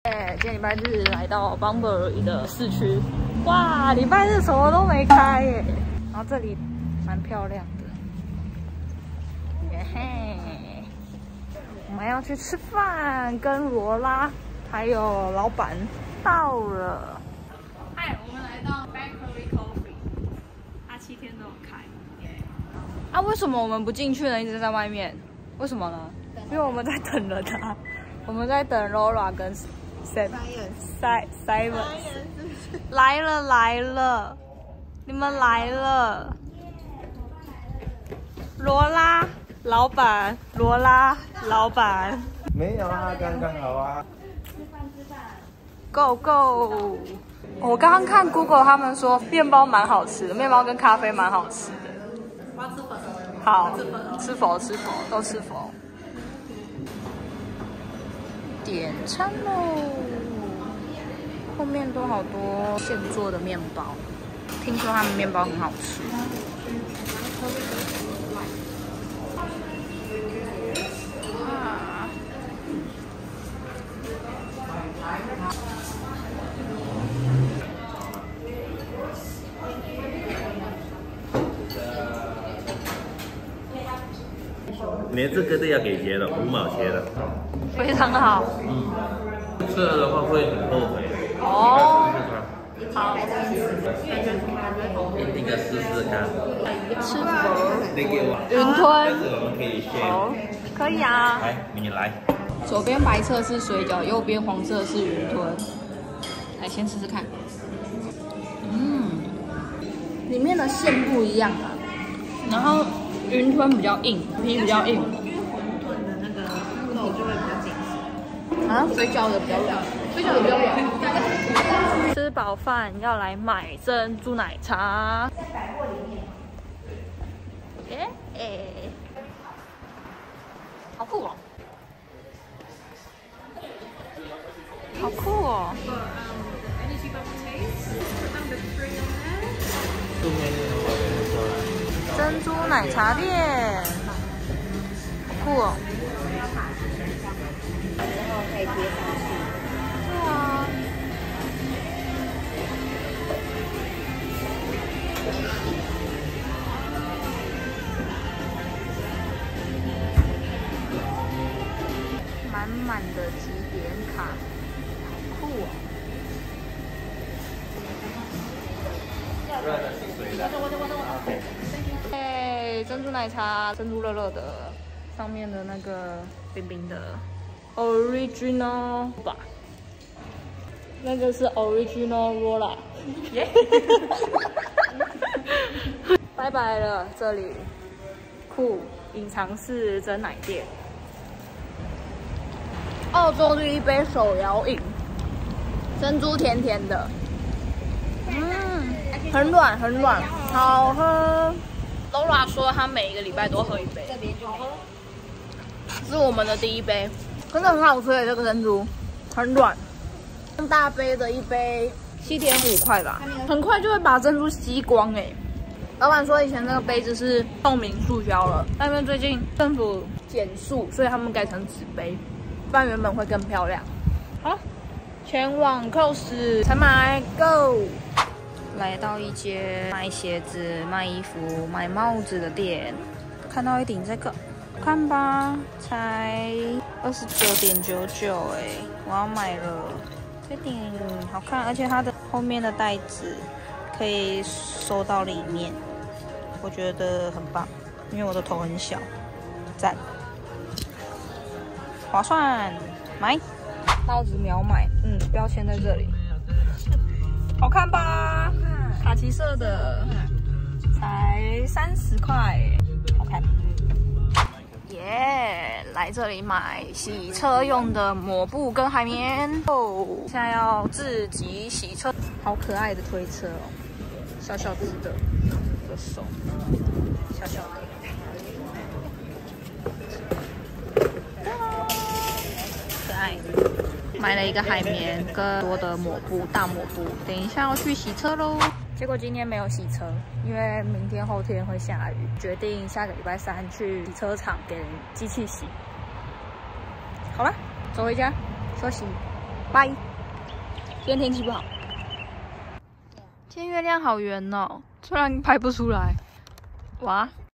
今天礼拜日来到邦布尔的市区，哇，礼拜日什么都没开耶。然后这里蛮漂亮的，耶嘿。我们要去吃饭，跟罗拉还有老板到了。嗨，我们来到 Bakery Coffee， 它7天都有开。啊，为什么我们不进去呢？一直在外面，为什么呢？因为我们在等人啊，我们在等 Laura 跟 Simon 来了，你们来了，罗拉老板， 没有啊，刚刚好啊。 吃饭 ，Go Go！ 我刚刚看 Google 他们说面包蛮好吃的，面包跟咖啡蛮好吃的。我要吃粉。好，吃佛，都吃佛。点餐喽！后面都好多现做的面包，听说他们面包很好吃。 你这个都要给钱的，5毛钱的。 非常好。 吃了的话会很后悔。 哦。好。 一定要试试看。 吃佛。 你给我。 云吞。 我们可以先。 哦，可以啊。 来，你来。 左边白色是水饺，右边黄色是云吞。来，先吃吃看。里面的馅不一样啊，然后云吞比较硬，皮比较硬。因为云吞的那个肉就会比较紧实。啊，水饺的比较软，吃饱饭要来买珍珠奶茶。好酷哦！好酷哦！珍珠奶茶店，好酷哦！ 然后可以贴上去。 对啊。满满的集点卡，好酷哦！哎，珍珠奶茶，珍珠热热的，上面的那个冰冰的 original 吧，那个是 original roller。拜拜了，这里酷隐藏式珍奶店。澳洲第一杯手摇饮，珍珠甜甜的，很软，好喝。Laura 说她每一个礼拜都喝一杯，好喝。是我们的第一杯，真的很好吃耶！这个珍珠很软，大杯的一杯7.5块吧，很快就会把珍珠吸光哎。老板说以前那个杯子是透明塑胶了，但因为最近政府减塑，所以他们改成纸杯。不然原本会更漂亮。好，前往 Coles 采买 ，Go！ 来到一间卖鞋子、卖衣服、卖帽子的店，看到一顶这个，看吧，才29.99哎，我要买了。这顶好看，而且它的后面的带子可以收到里面，我觉得很棒，因为我的头很小，赞。划算，买帽子秒买，标签在这里，好看吧？卡其色的，才30块，好看。耶，来这里买洗车用的抹布跟海绵哦，现在要自己洗车，好可爱的推车哦，小小只的，这手，小小的。买了一个海绵跟多的抹布，大抹布，等一下要去洗车喽。结果今天没有洗车，因为明天后天会下雨，决定下个礼拜3去洗车场给机器洗。好了，走回家休息。 拜。今天天气不好，今天月亮好圆哦，虽然拍不出来。哇，